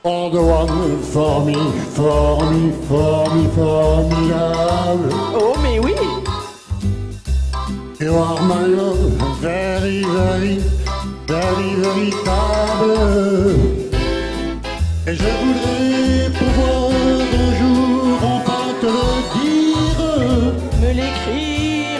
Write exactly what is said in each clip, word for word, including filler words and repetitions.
All the one for me, for me, for me, formidable. Oh mais oui. You are my love, very, very, very, véritable. Et je voudrais pouvoir un jour enfin te le dire, me l'écrire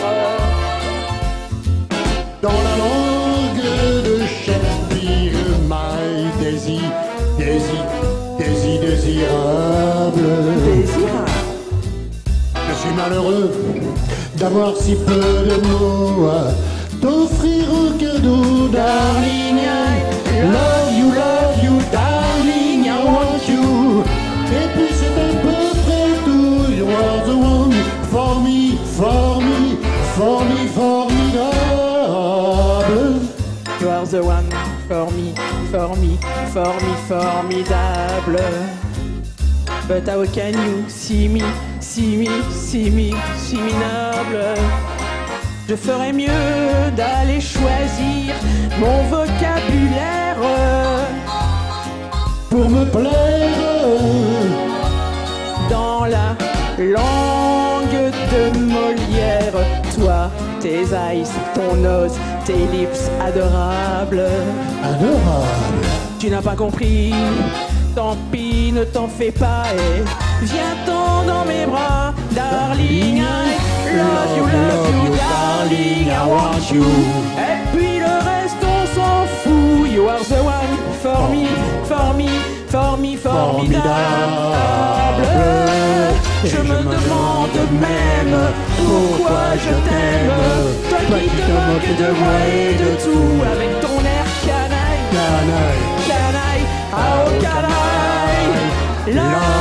dans la langue de Shakespeare. My Daisy, Daisy, Daisy désirable. Désirable. Je suis malheureux d'avoir si peu de mots à t'offrir au cadeau, darling. I love you, love you, darling, I want you. Et puis c'est à peu près tout. You are the one for me, for me, for me, formidable. You are the one for me, for me, for me, formidable. But how can you see me, see me, see me, see me noble? Je ferais mieux d'aller choisir mon vocabulaire pour me plaire dans la langue de Molière. Toi, tes eyes, ton nose, tes lips adorables. Adorable. Tu n'as pas compris, tant pis, ne t'en fais pas et viens-t'en dans mes bras, darling. I love you, love you, darling, I want you. Et puis le reste on s'en fout. You are the one for me, for me, for me, formidable. Je me demande même pourquoi je t'aime. Toi qui te moques de moi et de tout, avec ton air canaille. Canaille. Canaille, oh canaille.